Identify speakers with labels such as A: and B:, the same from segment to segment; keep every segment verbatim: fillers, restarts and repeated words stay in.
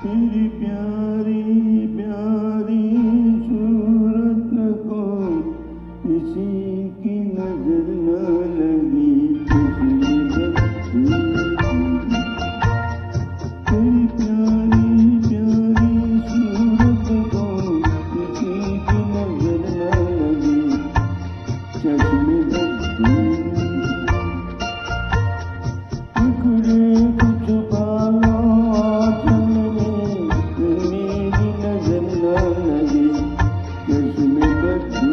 A: तेरी प्यारी प्यारी सूरत को किसी की नजर न लगी, तेरी प्यारी प्यारी सूरत को किसी की नजर न लगी, चश्मे बदू टुकड़े कुछ बालों आंचल में, मेरी नजर न लगी, चश्मे बदू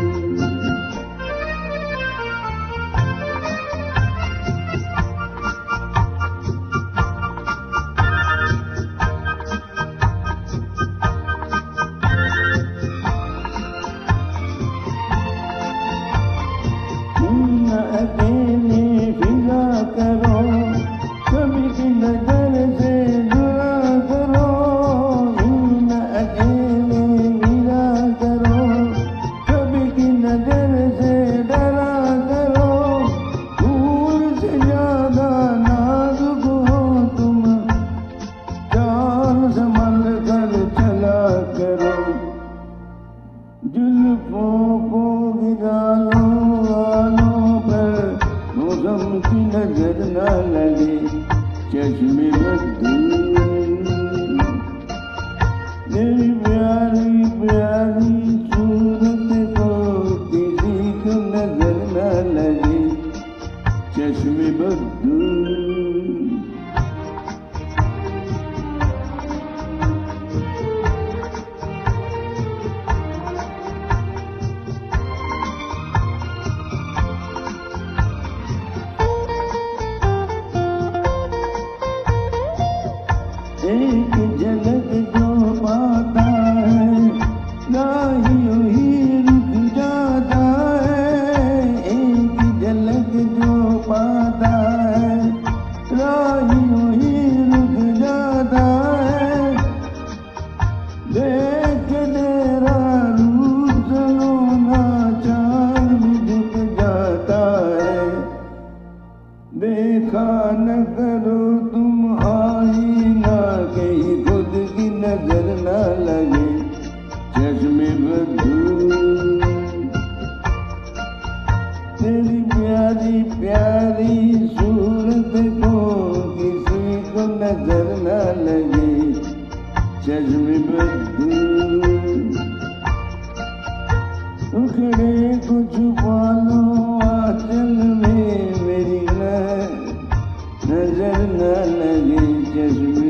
A: अकेले फिरा करो, कभी की नजर से जुड़ा करो, इन अकेले फिरा करो, कभी की नजर से डरा करो, फूल से ज्यादा नाजुक हो तुम, जान संभल कर चला करो, जुल्फों को गिरा लो मौसम की नजर न लगे, चश्मे बदू तेरी प्यारी प्यारी सूरत को किसी को नजर न लगे, चश्मे बदू एक झलक जो पाता है राही ही रुक जाता है, एक झलक जो पाता है राही ही रुक जाता है, देख तेरा रूप सलोना चांद भी झुक जाता है, देखा न करो तुम आईना कहीं खुद की नजर न लगे, चश्मे बदू तेरी प्यारी प्यारी सूरत को किसी को नजर न लगे, चश्मे बदू उखड़े कुछ पालो आंचल में, मेरी न नजर न लगे, चश्मे